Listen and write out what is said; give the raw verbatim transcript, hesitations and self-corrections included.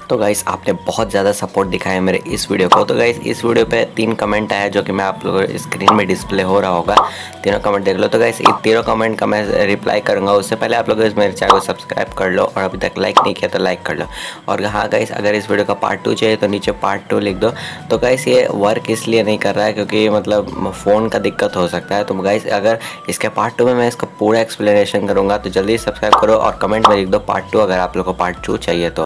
तो गाइस आपने बहुत ज़्यादा सपोर्ट दिखाया मेरे इस वीडियो को। तो गाइस इस वीडियो पे तीन कमेंट आया जो कि मैं आप लोगों को स्क्रीन में डिस्प्ले हो रहा होगा। तीनों कमेंट देख लो। तो गाइस इन तीनों कमेंट का मैं रिप्लाई करूंगा, उससे पहले आप लोग इस मेरे चैनल को सब्सक्राइब कर लो और अभी तक लाइक नहीं किया तो लाइक कर लो। और हाँ गाइस, अगर इस वीडियो का पार्ट टू चाहिए तो नीचे पार्ट टू लिख दो। तो गाइस ये वर्क इसलिए नहीं कर रहा है क्योंकि मतलब फ़ोन का दिक्कत हो सकता है। तो गाइस अगर इसके पार्ट टू में मैं इसका पूरा एक्सप्लेनेशन करूँगा तो जल्दी सब्सक्राइब करो और कमेंट में लिख दो पार्ट टू, अगर आप लोग को पार्ट टू चाहिए तो।